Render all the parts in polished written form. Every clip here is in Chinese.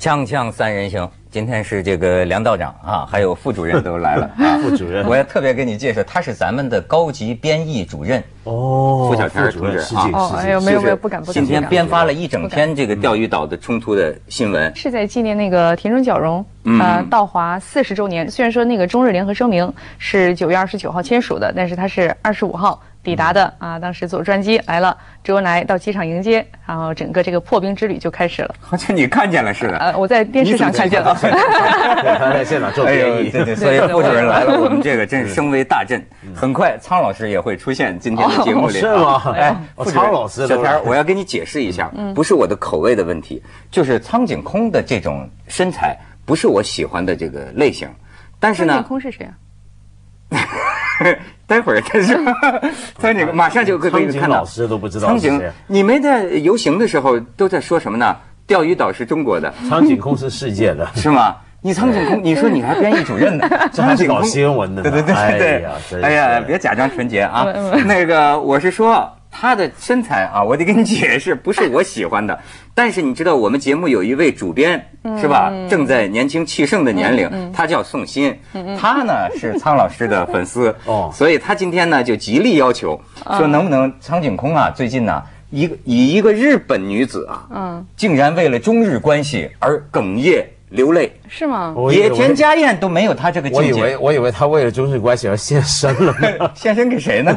锵锵三人行，今天是这个梁道长啊，还有副主任都来了啊。 副主任， 我要特别给你介绍，他是咱们的高级编译主任哦， 付小田同志啊。 哦，哎呦，没有，不敢。 今天编发了一整篇这个钓鱼岛的冲突的新闻， 是在纪念那个田中角荣到华40周年。虽然说那个中日联合声明是9月29号签署的，但是他是25号。抵达的啊，当时坐专机来了，周恩来到机场迎接，然后整个这个破冰之旅就开始了。 好像你看见了似的。 我在电视上看见了。 他在现场做编译。 对，所以副主任来了，我们这个真是声威大振。很快，苍老师也会出现今天的节目里。 是吗？ 哎， 苍老师， 小田，我要给你解释一下，不是我的口味的问题，就是苍井空的这种身材不是我喜欢的这个类型。但是呢， 苍井空是谁啊？ 待会儿开始，苍井马上就可以看到。 老师都不知道。 苍井，你们在游行的时候都在说什么呢？钓鱼岛是中国的， 苍井空是世界的， 是吗？你苍井空，你说你还编译主任呢， 这还是搞新闻的呢。 对，哎呀，别假装纯洁啊。那个，我是说他的身材啊，我得跟你解释，不是我喜欢的。但是你知道，我们节目有一位主编是吧？正在年轻气盛的年龄，他叫宋鑫，他呢是苍老师的粉丝哦，所以他今天呢就极力要求说，能不能苍井空啊？最近呢，以一个日本女子啊，竟然为了中日关系而哽咽流泪， 是吗？ 野田佳彦都没有他这个境界。 我以为他为了中日关系而献身了呢。 献身给谁呢？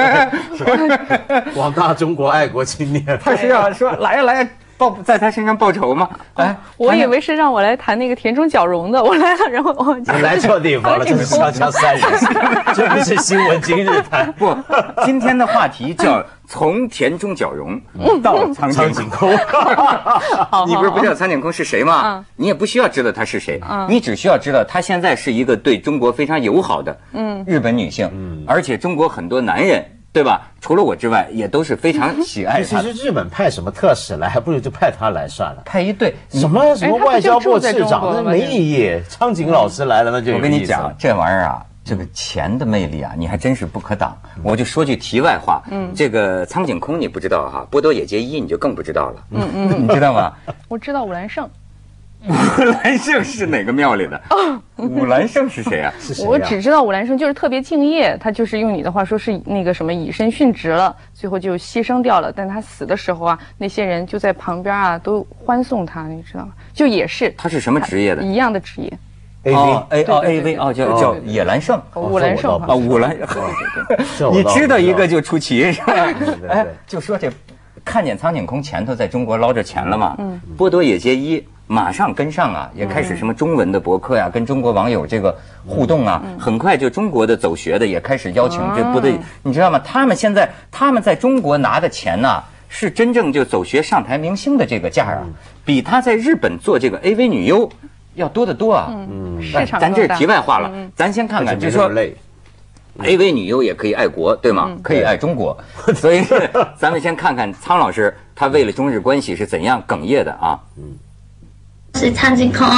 广大中国爱国青年。 他是要说来呀。在他身上报仇吗？哎， 我以为是让我来谈那个田中角荣的，我来了，然后我来错地方了，这是锵锵三人行，这不是新闻今日谈。 不，今天的话题叫从田中角荣到苍井空。你不是不知道苍井空是谁吗？你也不需要知道他是谁，你只需要知道他现在是一个对中国非常友好的日本女性，而且中国很多男人。对吧？除了我之外，也都是非常喜爱他。 其实日本派什么特使来，还不如就派他来算了。 派一队什么外交部次长，那没意义。苍井老师来了，那就有意思。 我跟你讲，这玩意儿啊，这个钱的魅力啊，你还真是不可挡。我就说句题外话，这个苍井空你不知道哈，波多野结衣你就更不知道了。你知道吗？ 我知道武兰胜。 武兰胜是哪个庙里的？武兰胜是谁啊？ 我只知道武兰胜就是特别敬业，他就是用你的话说是那个什么以身殉职了，最后就牺牲掉了。但他死的时候啊，那些人就在旁边啊都欢送他，你知道吗？就也是他是什么职业的？ 一样的职业。 AV 叫野兰胜， 武兰胜啊，武兰。你知道一个就出奇是吧？哎，就说这。看见苍井空前头在中国捞着钱了嘛？波多野结衣马上跟上啊，也开始什么中文的博客呀，跟中国网友这个互动啊，很快就中国的走学的也开始邀请这波多，你知道吗？他们在中国拿的钱呢，是真正就走学上台明星的这个价啊，比他在日本做这个 AV 女优要多得多啊。 市场咱这是题外话了，咱先看看，就说。AV 女优也可以爱国，对吗？可以爱中国，所以咱们先看看苍老师他为了中日关系是怎样哽咽的啊。 是苍井空。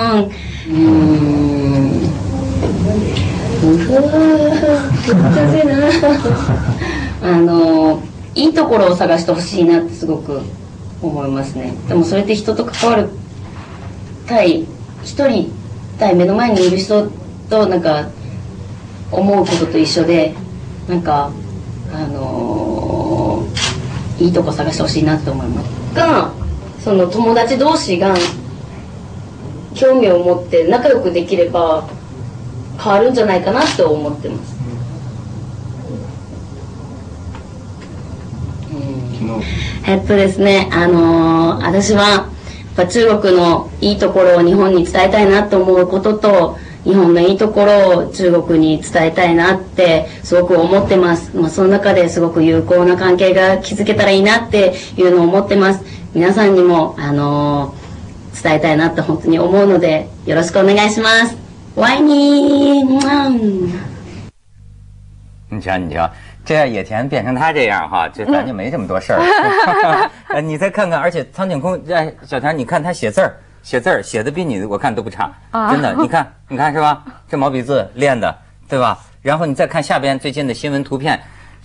いいところを探してほしいなってすごく思いますね。でもそれって人と関わる対一人対目の前にいる人となんか。思うことと一緒でなんかいいとこ探してほしいなって思いますがその友達同士が興味を持って仲良くできれば変わるんじゃないかなって思ってます。ですね私は中国のいいところを日本に伝えたいなと思うことと日本のいいところを中国に伝えたいなってすごく思ってます。その中ですごく有効な関係が築けたらいいなっていうのを思ってます。皆さんにも伝えたいなって本当に思うのでよろしくお願いします。ワイニー。 你瞧，这样野田变成他这样哈，这咱就没这么多事儿。你再看看，而且苍井空，小田，你看他写字儿。写的比你我看都不差，真的，你看是吧？这毛笔字练的，对吧？然后你再看下边最近的新闻图片，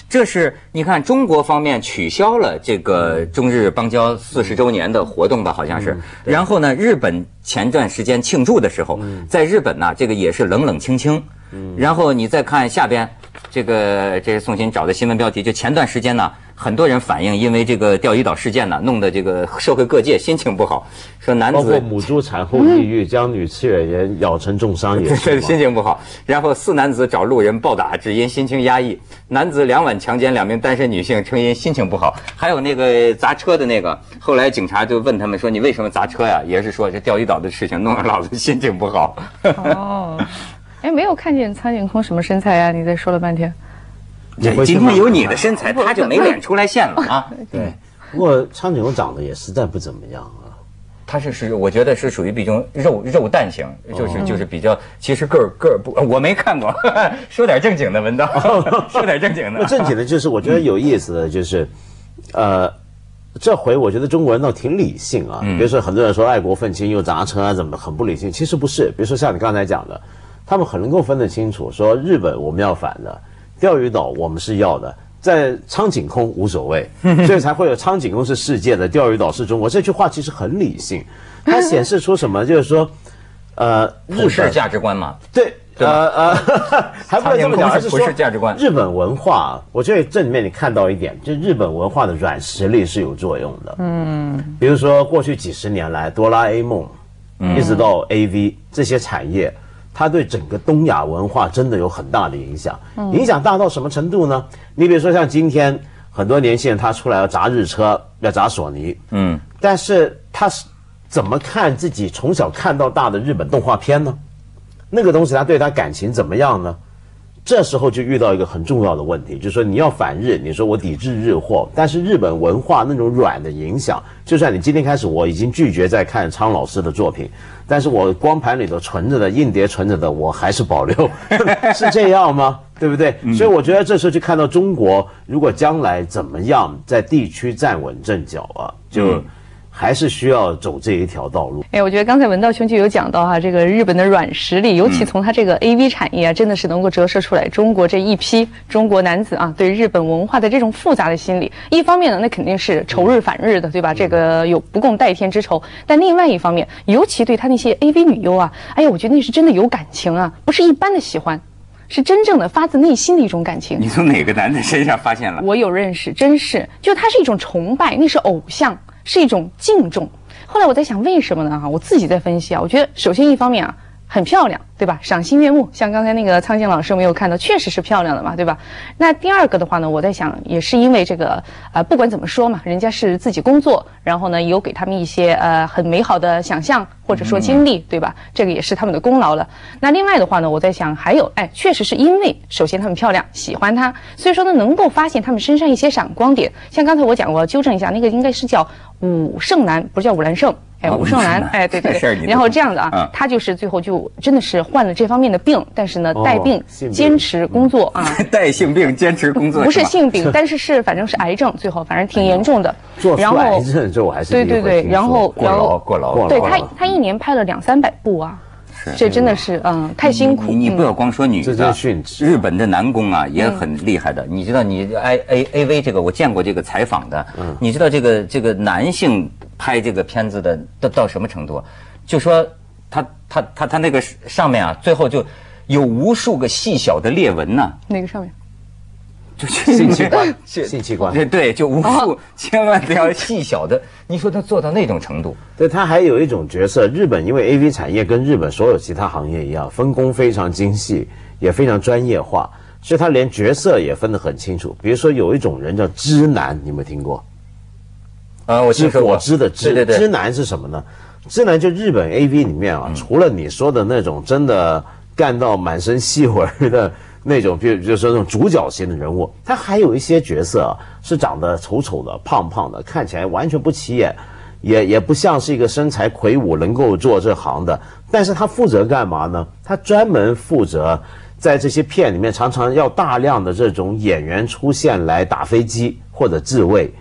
这是你看中国方面取消了这个中日邦交40周年的活动吧，好像是。然后呢，日本前段时间庆祝的时候，在日本呢，这个也是冷冷清清。然后你再看下边，这是宋鑫找的新闻标题，就前段时间呢，很多人反映因为这个钓鱼岛事件呢，弄得这个社会各界心情不好，说男子包括母猪产后抑郁，将女饲养员咬成重伤也是心情不好。然后4男子找路人暴打，只因心情压抑；男子2晚强奸2名单身女性，称因心情不好。还有那个砸车的那个，后来警察就问他们说：“你为什么砸车呀？”也是说这钓鱼岛的事情弄得老子心情不好。 哦。哎，没有看见苍井空什么身材啊？你再说了半天。 今天有你的身材，他就没脸出来现了啊。 对，不过苍井空长得也实在不怎么样啊。 他是我觉得是属于比较肉蛋型，就是比较，其实个儿不，我没看过。说点正经的，文道，说点正经的。 正经的就是我觉得有意思的就是，这回我觉得中国人倒挺理性啊。比如说很多人说爱国愤青又砸车啊，怎么很不理性？其实不是。比如说像你刚才讲的。他们很能够分得清楚，说日本我们要反的，钓鱼岛我们是要的，在苍井空无所谓，所以才会有苍井空是世界的，钓鱼岛是中国。这句话其实很理性，它显示出什么？就是说， 普世价值观嘛。 对，还不能这么讲，而是说普世价值观。 日本文化，我觉得这里面你看到一点，就日本文化的软实力是有作用的。比如说过去几十年来，哆啦 A 梦，一直到 AV 这些产业。它对整个东亚文化真的有很大的影响，影响大到什么程度呢？你比如说像今天很多年轻人他出来要砸日车，要砸索尼，但是他是怎么看自己从小看到大的日本动画片呢？那个东西他对他感情怎么样呢？这时候就遇到一个很重要的问题，就是说你要反日，你说我抵制日货，但是日本文化那种软的影响，就算你今天开始我已经拒绝再看苍老师的作品，但是我光盘里头存着的硬碟存着的我还是保留，是这样吗？对不对？所以我觉得这时候就看到中国如果将来怎么样在地区站稳阵脚啊，就还是需要走这一条道路。 哎，我觉得刚才文道兄就有讲到哈，这个日本的软实力，尤其从他这个 AV 产业啊，真的是能够折射出来中国这一批中国男子啊对日本文化的这种复杂的心理。一方面呢，那肯定是仇日反日的，对吧？这个有不共戴天之仇。但另外一方面，尤其对他那些 AV 女优啊，哎呀，我觉得那是真的有感情啊，不是一般的喜欢。是真正的发自内心的一种感情。 你从哪个男的身上发现了？ 我有认识，真是，就他是一种崇拜，那是偶像，是一种敬重。后来我在想，为什么呢？我自己在分析啊，我觉得首先一方面啊，很漂亮，对吧？赏心悦目，像刚才那个苍井老师没有看到，确实是漂亮的嘛，对吧？那第二个的话呢，我在想，也是因为这个不管怎么说嘛，人家是自己工作，然后呢有给他们一些很美好的想象或者说经历，对吧？这个也是他们的功劳了。那另外的话呢，我在想还有，确实是因为首先他们漂亮，喜欢她，所以说呢能够发现他们身上一些闪光点。像刚才我讲，我要纠正一下，那个应该是叫武胜男，不是叫武兰胜。武胜男，对对对，然后这样的啊，他就是最后就真的是患了这方面的病，但是呢，带病坚持工作啊， 带性病坚持工作， 不是性病，但是反正是癌症，最后反正挺严重的。 然后癌症这我还是对，然后过劳， 对他一年拍了200-300部啊。这真的是太辛苦。 你不要光说女的，日本的男工啊也很厉害的。你知道你AV 这个我见过这个采访的，你知道这个男性拍这个片子的到什么程度？就说他那个上面啊，最后就有无数个细小的裂纹呢。 哪个上面？ 就性器官， 对，就无数千万条细小的，你说他做到那种程度？ 对，他还有一种角色，日本因为 AV 产业跟日本所有其他行业一样，分工非常精细，也非常专业化，所以他连角色也分得很清楚。比如说有一种人叫知男，你有没有听过？ 我听说过。 果汁的汁， 对， 知男是什么呢？知男就日本 AV 里面啊，除了你说的那种真的干到满身细纹的那种，比如说那种主角型的人物，他还有一些角色是长得丑丑的、胖胖的，看起来完全不起眼，也不像是一个身材魁梧能够做这行的。但是他负责干嘛呢？他专门负责在这些片里面常常要大量的这种演员出现来打飞机或者自卫。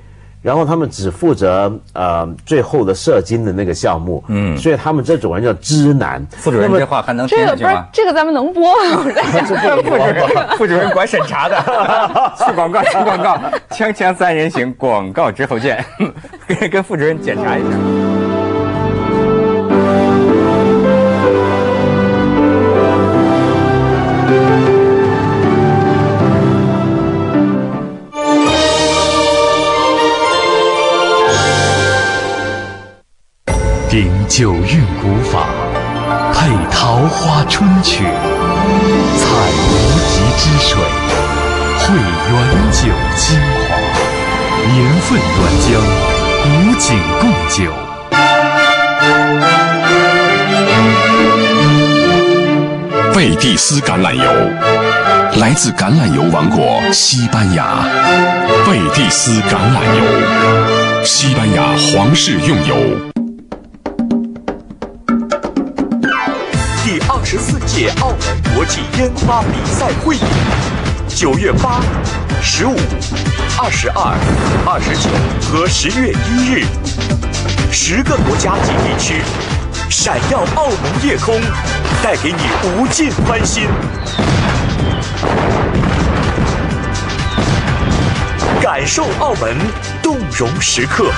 然后他们只负责最后的射精的那个项目，所以他们这种人叫知男。 副主任这话还能听下去吗？ 这个咱们能播吗？我在想， 副主任管审查的。去广告，锵锵三人行，广告之后见。跟副主任检查一下。 秉九韵古法，配桃花春曲，采无极之水，汇原酒精华，年份原浆，古井贡酒。 贝蒂斯橄榄油来自橄榄油王国西班牙，贝蒂斯橄榄油，西班牙皇室用油。 第24届澳门国际烟花比赛会议，9月8、15、22、29和10月1日，10个国家及地区，闪耀澳门夜空，带给你无尽欢欣。感受澳门动容时刻。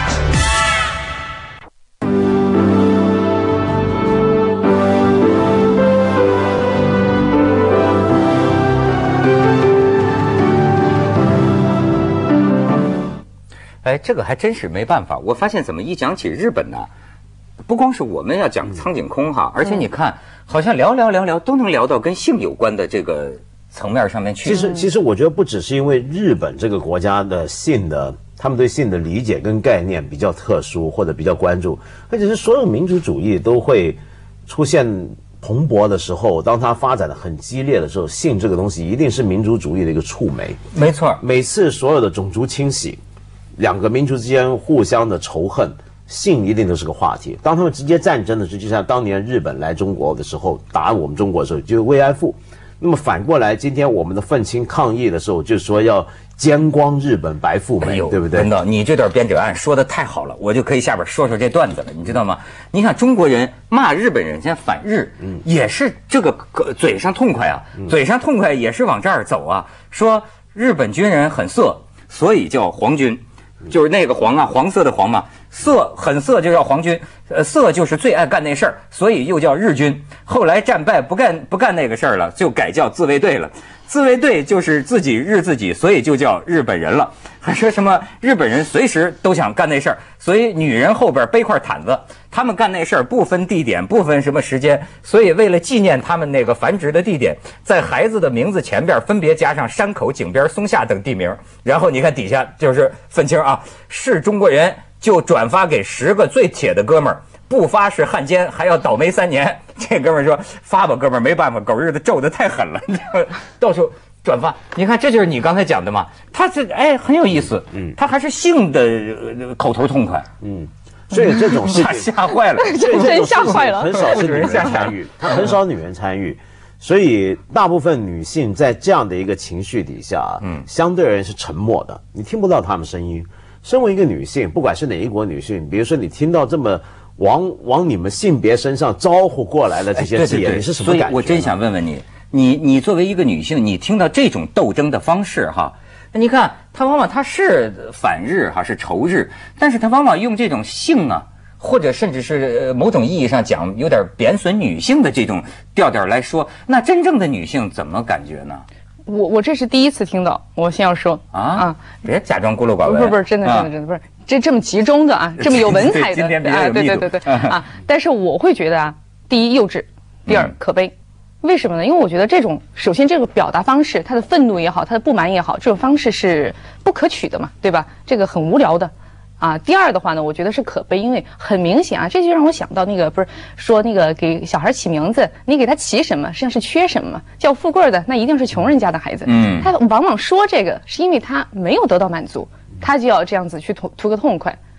哎，这个还真是没办法。我发现怎么一讲起日本呢，不光是我们要讲苍井空哈，而且你看，好像聊都能聊到跟性有关的这个层面上面去。 其实我觉得不只是因为日本这个国家的性的，他们对性的理解跟概念比较特殊或者比较关注，而且是所有民族主义都会出现蓬勃的时候，当它发展的很激烈的时候，性这个东西一定是民族主义的一个触媒。 没错， 每次所有的种族清洗，两个民族之间互相的仇恨，性一定都是个话题。当他们直接战争的时候，就像当年日本来中国的时候，打我们中国的时候，就是慰安妇。那么反过来，今天我们的愤青抗议的时候，就是说要奸光日本白富美，对不对？ 真的，你这段编者案说的太好了，我就可以下边说这段子了，你知道吗？你看中国人骂日本人，现在反日，也是这个嘴上痛快啊，嘴上痛快也是往这儿走啊，说日本军人很色，所以叫皇军。就是那个黄啊，黄色的黄嘛，色很色就叫皇军，色就是最爱干那事儿，所以又叫日军。后来战败不干那个事儿了，就改叫自卫队了。自卫队就是自己日自己，所以就叫日本人了。还说什么日本人随时都想干那事儿，所以女人后边背块毯子，他们干那事儿不分地点，不分什么时间，所以为了纪念他们那个繁殖的地点，在孩子的名字前边分别加上山口、井边、松下等地名。然后你看底下就是愤青啊，是中国人就转发给10个最铁的哥们儿，不发是汉奸，还要倒霉3年。这哥们儿说发吧，哥们儿没办法，狗日的咒得太狠了，到处转发。你看这就是你刚才讲的嘛，他这很有意思，他还是性的口头痛快， 所以这种事情吓坏了， 真吓坏了， 很少是女人参与，他很少女人参与。所以大部分女性在这样的一个情绪底下，相对而言是沉默的，你听不到她们声音。身为一个女性，不管是哪一国女性，比如说你听到这么往你们性别身上招呼过来的这些字眼，你是什么感觉？ 所以我真想问问你作为一个女性，你听到这种斗争的方式哈，那你看她往往她是反日哈，是仇日，但是她往往用这种性啊，或者甚至是某种意义上讲有点贬损女性的这种调调来说，那真正的女性怎么感觉呢？ 我这是第一次听到，我先要说别假装孤陋寡闻， 不是真的不是这么集中的啊，这么有文采的， 今天比较有密度， 对啊，但是我会觉得啊，第一幼稚，第二可悲。为什么呢？因为我觉得这种首先这个表达方式，他的愤怒也好，他的不满也好，这种方式是不可取的嘛，对吧？这个很无聊的。第二的话呢，我觉得是可悲，因为很明显啊，这就让我想到那个不是说那个给小孩起名字，你给他起什么，实际上是缺什么，叫富贵的那一定是穷人家的孩子。他往往说这个是因为他没有得到满足，他就要这样子去图个痛快。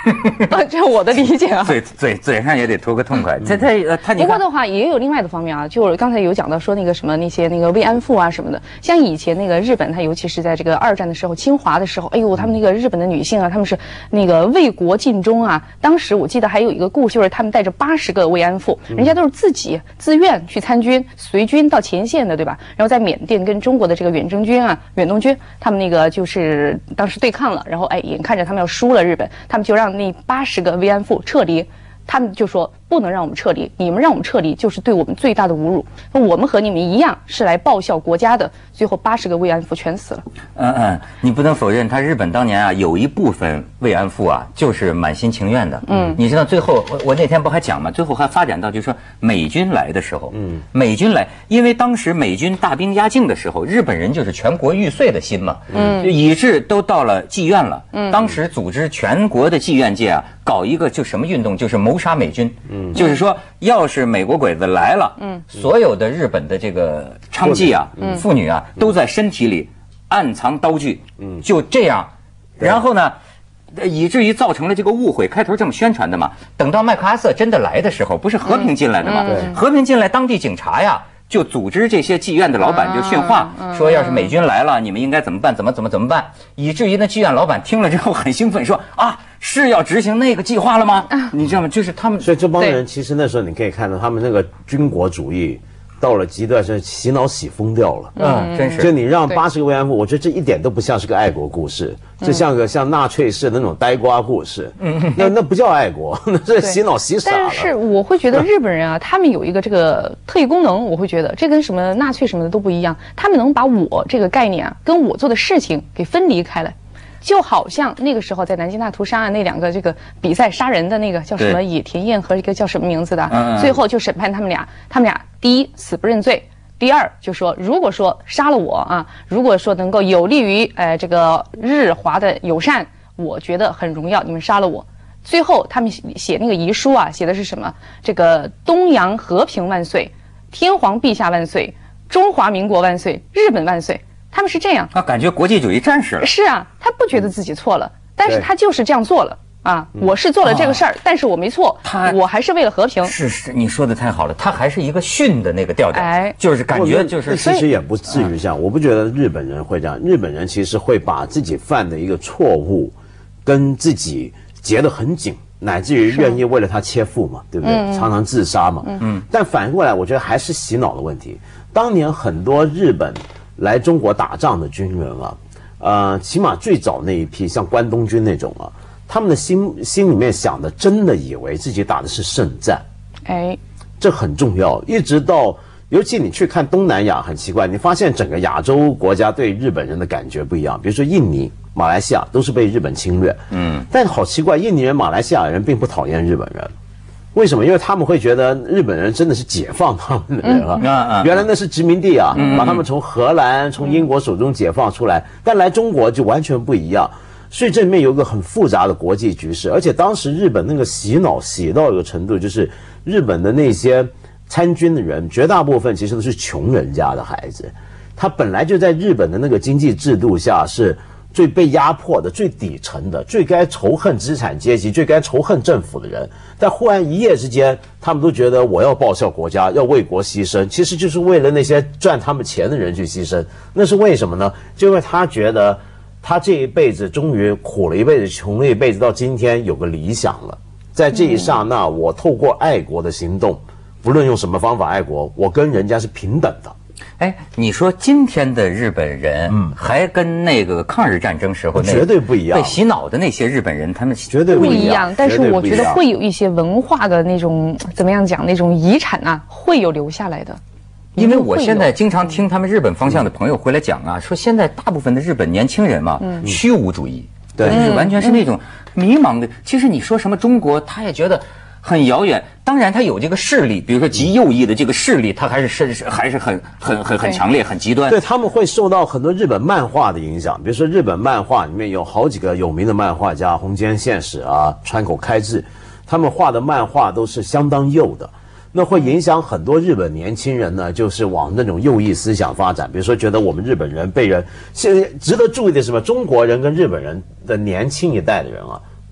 这是我的理解啊。 嘴上也得图个痛快。他不过的话，也有另外的方面啊，就是刚才有讲到说那个什么那些那个慰安妇啊什么的，像以前那个日本，它尤其是在这个2战的时候，侵华的时候，哎呦，他们那个日本的女性啊，他们是那个为国尽忠啊。当时我记得还有一个故事，就是他们带着80个慰安妇，人家都是自己自愿去参军，随军到前线的，对吧？然后在缅甸跟中国的这个远征军啊、远东军，他们那个就是当时对抗了，然后哎，眼看着他们要输了日本，他们就让那80个慰安妇撤离。他们就说不能让我们撤离，你们让我们撤离就是对我们最大的侮辱。我们和你们一样是来报效国家的。最后80个慰安妇全死了。 你不能否认，他日本当年啊有一部分慰安妇啊就是满心情愿的。你知道最后我那天不还讲吗？最后还发展到就是说美军来的时候，美军来，因为当时美军大兵压境的时候，日本人就是全国玉碎的心嘛，以致都到了妓院了。当时组织全国的妓院界啊，搞一个就什么运动，就是谋杀美军。就是说，要是美国鬼子来了，所有的日本的这个娼妓啊、妇女啊，都在身体里暗藏刀具，就这样，然后呢，以至于造成了这个误会。开头这么宣传的嘛，等到麦克阿瑟真的来的时候，不是和平进来的嘛？和平进来，当地警察呀就组织这些妓院的老板就训话，说要是美军来了，你们应该怎么办？怎么办？以至于那妓院老板听了之后很兴奋，说啊，是要执行那个计划了吗？你知道吗？就是他们， 所以这帮人其实那时候你可以看到他们那个军国主义到了极端，是洗脑洗疯掉了。 真是。 就你让80个慰安妇，我觉得这一点都不像是个爱国故事，这像个像纳粹式的那种呆瓜故事。那不叫爱国，那是洗脑洗傻了。 但是我会觉得日本人啊，他们有一个这个特异功能，我会觉得这跟什么纳粹什么的都不一样，他们能把我这个概念啊，跟我做的事情给分离开来。就好像那个时候在南京大屠杀案那2个这个比赛杀人的那个叫什么野田彦和一个叫什么名字的，最后就审判他们俩第一死不认罪，第二就说如果说杀了我啊，如果说能够有利于这个日华的友善，我觉得很荣耀，你们杀了我。最后他们写那个遗书啊，写的是什么？这个东洋和平万岁，天皇陛下万岁，中华民国万岁，日本万岁。他们是这样， 感觉国际主义战士了。 是啊，他不觉得自己错了，但是他就是这样做了啊。我是做了这个事儿，但是我没错，我还是为了和平。 是，你说的太好了，他还是一个训的那个调调，就是感觉就是。 其实也不至于这样，我不觉得日本人会这样。日本人其实会把自己犯的一个错误，跟自己结得很紧，乃至于愿意为了他切腹嘛，对不对？常常自杀嘛。但反过来，我觉得还是洗脑的问题。当年很多日本来中国打仗的军人啊，起码最早那一批像关东军那种啊，他们的心里面想的，真的以为自己打的是圣战，这很重要。一直到，尤其你去看东南亚，很奇怪，你发现整个亚洲国家对日本人的感觉不一样。比如说印尼、马来西亚都是被日本侵略，但好奇怪，印尼人、马来西亚人并不讨厌日本人。为什么？因为他们会觉得日本人真的是解放他们的人啊，原来那是殖民地啊，把他们从荷兰、从英国手中解放出来，但来中国就完全不一样。所以这里面有一个很复杂的国际局势，而且当时日本那个洗脑洗到一个程度，就是日本的那些参军的人，绝大部分其实都是穷人家的孩子，他本来就在日本的那个经济制度下是最被压迫的、最底层的、最该仇恨资产阶级、最该仇恨政府的人，但忽然一夜之间，他们都觉得我要报效国家，要为国牺牲，其实就是为了那些赚他们钱的人去牺牲。那是为什么呢？就因为他觉得他这一辈子终于苦了一辈子、穷了一辈子，到今天有个理想了，在这一刹那，我透过爱国的行动，不论用什么方法爱国，我跟人家是平等的。 你说今天的日本人，还跟那个抗日战争时候绝对不一样， 被洗脑的那些日本人，他们绝对不一样。 但是我觉得会有一些文化的那种怎么样讲，那种遗产啊，会有留下来的。 因为我现在经常听他们日本方向的朋友回来讲啊，说现在大部分的日本年轻人嘛，虚无主义，对，完全是那种迷茫的。其实你说什么中国，他也觉得很遥远。当然，他有这个势力，比如说极右翼的这个势力，他还是很强烈、很极端。 对，他们会受到很多日本漫画的影响。比如说，日本漫画里面有好几个有名的漫画家，红间宪史啊、川口开志，他们画的漫画都是相当右的。那会影响很多日本年轻人呢，就是往那种右翼思想发展。比如说，觉得我们日本人被人，现在值得注意的是什么？中国人跟日本人的年轻一代的人啊，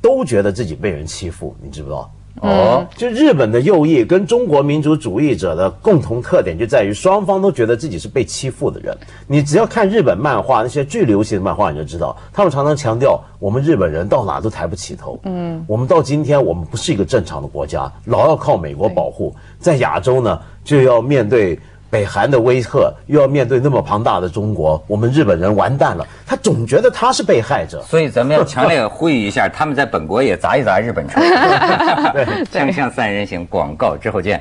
都觉得自己被人欺负，你知不知道？哦，就日本的右翼跟中国民主主义者的共同特点就在于双方都觉得自己是被欺负的人。你只要看日本漫画那些最流行的漫画，你就知道他们常常强调我们日本人到哪都抬不起头。我们到今天我们不是一个正常的国家，老要靠美国保护，在亚洲呢就要面对北韩的威吓，又要面对那么庞大的中国，我们日本人完蛋了。他总觉得他是被害者， 所以咱们要强烈呼吁一下，他们在本国也砸一砸日本车。锵锵三人行，广告之后见。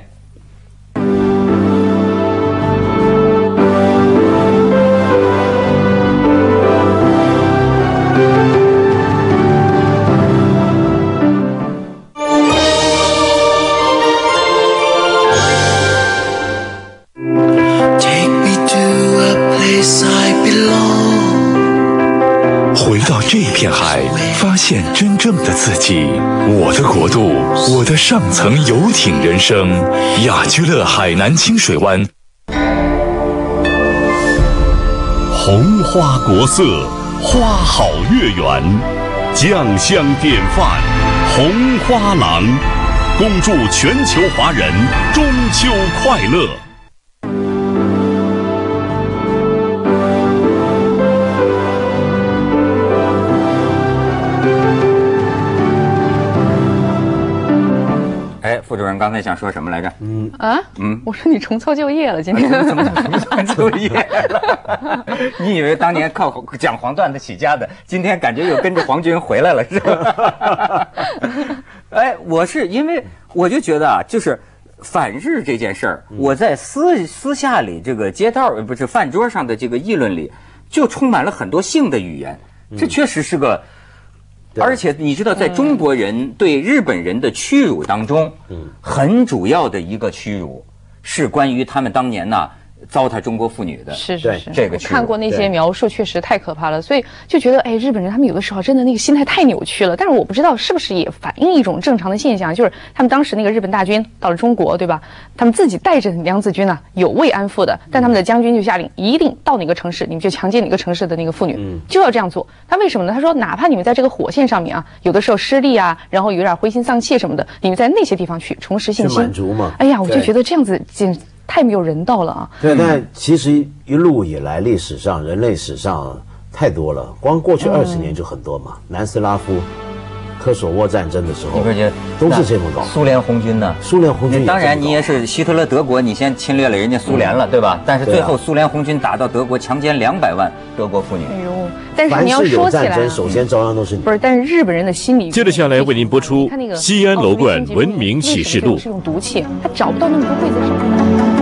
回到这片海，发现真正的自己。我的国度，我的上层游艇人生。雅居乐海南清水湾。 红花国色，花好月圆，酱香典范，红花郎。恭祝全球华人中秋快乐。 副主任刚才想说什么来着？ 我说你重操旧业了，今天怎么重操旧业了？你以为当年靠讲黄段子起家的，今天感觉又跟着皇军回来了，是吧？哎，我是因为我就觉得啊，就是反日这件事儿，我在私下里这个街道不是饭桌上的这个议论里，就充满了很多性的语言，这确实是个。而且你知道，在中国人对日本人的屈辱当中，很主要的一个屈辱是关于他们当年呢糟蹋中国妇女的。 是， 这个屈辱。 看过那些描述，确实太可怕了。所以就觉得，哎，日本人他们有的时候真的那个心态太扭曲了。但是我不知道是不是也反映一种正常的现象，就是他们当时那个日本大军到了中国，对吧？他们自己带着梁子军呢，有慰安妇的，但他们的将军就下令，一定到哪个城市，你们就强奸哪个城市的那个妇女，就要这样做。他为什么呢？他说，哪怕你们在这个火线上面啊，有的时候失利啊，然后有点灰心丧气什么的，你们在那些地方去重拾信心， 满足嘛。 哎呀，我就觉得这样子太没有人道了啊！ 对，但其实一路以来，历史上、人类史上太多了，光过去20年就很多嘛。南斯拉夫、科索沃战争的时候，都是这么搞。 苏联红军呢？ 苏联红军当然，你也是希特勒德国，你先侵略了人家苏联了，对吧？但是最后苏联红军打到德国，强奸200万德国妇女。 哎呦！但是你要说起来， 首先照样都是不是？但是日本人的心理， 接着下来为您播出《西安楼冠文明启示录》。 是用毒气，他找不到那么多柜子上。